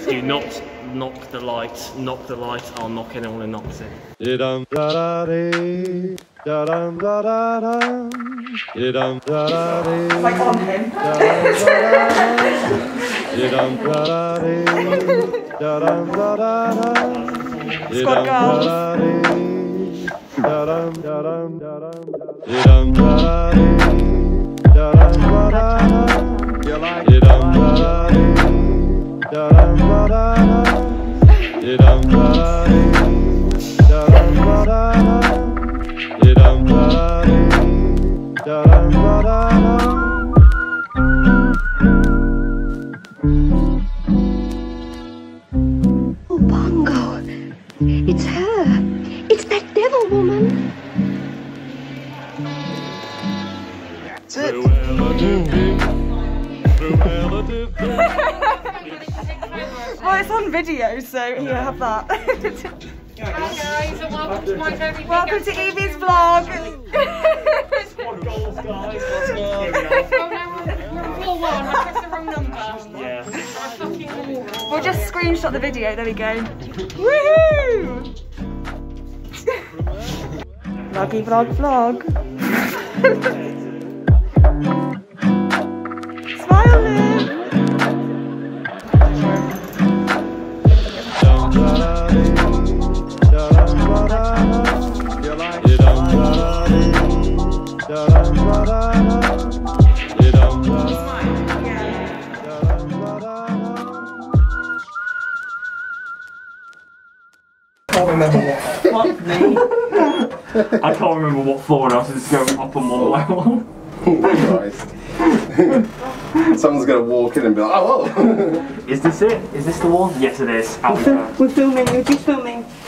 Do not knock the light, I'll knock anyone who knocks it. Like on him. Squad girls. Oh, Bongo. It's her. It's that devil woman. That's it. Well, it's on video, so here, have that. Hi guys, and welcome to my very big Welcome to Evie's vlog. Squad goals, guys. Let's go. Oh no, we're on floor 1, I pressed the wrong number. Yeah. We'll just screenshot the video, there we go. Woohoo! Vloggy vlog vlog. Smile, Liv. Can't remember what. Fuck me. I can't remember what floor I was just going up and one by one. Christ. Someone's gonna walk in and be like, oh, whoa. Is this it? Is this the one? Yes, it is. We're filming, we're just filming.